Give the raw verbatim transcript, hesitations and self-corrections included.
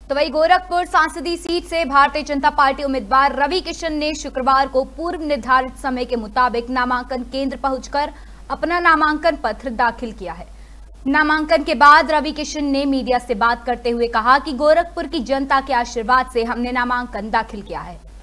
तो वही गोरखपुर सांसदीय सीट से भारतीय जनता पार्टी उम्मीदवार रवि किशन ने शुक्रवार को पूर्व निर्धारित समय के मुताबिक नामांकन केंद्र पहुंचकर अपना नामांकन पत्र दाखिल किया है। नामांकन के बाद रवि किशन ने मीडिया से बात करते हुए कहा कि गोरखपुर की जनता के आशीर्वाद से हमने नामांकन दाखिल किया है।